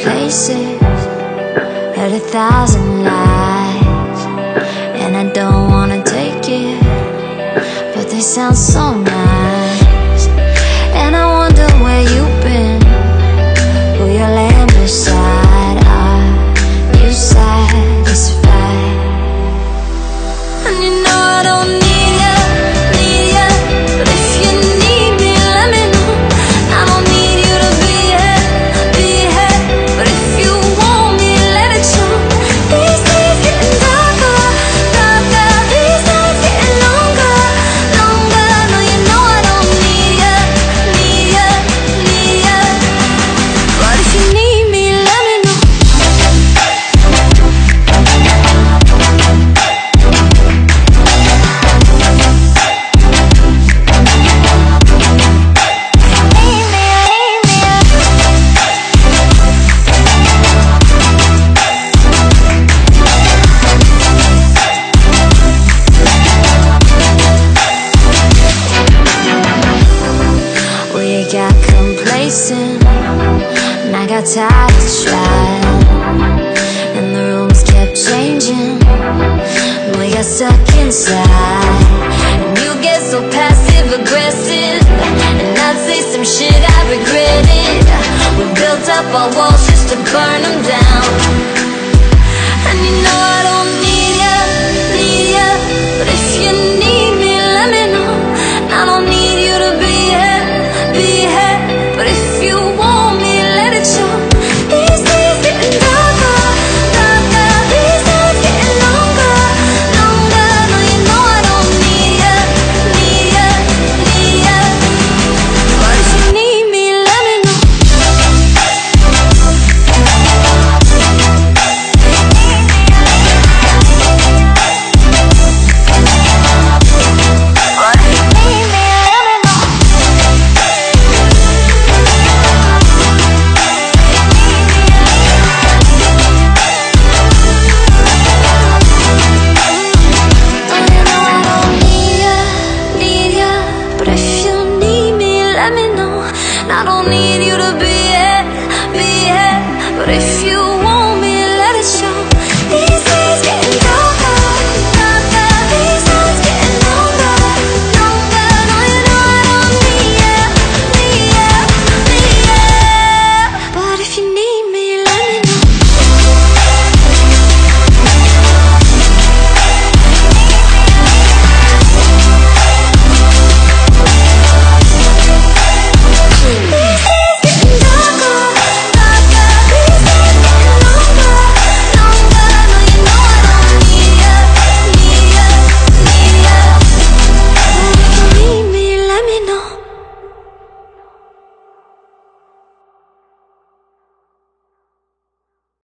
places, heard 1,000 lies, and I don't wanna take it, but they sound so nice. And I wonder where you've been, who you laying beside. Are you satisfied? And you know I don't need ya, but if you need me, let me know. I don't need you to be here, but if you want me, let it show. These days getting darker, these nights getting longer. No, you know I don't need ya, but if you need me, let me know. We got complacent, and I got tired of trying, and the rooms kept changing. We got stuck inside, and you get so passive aggressive, and I'd say some shit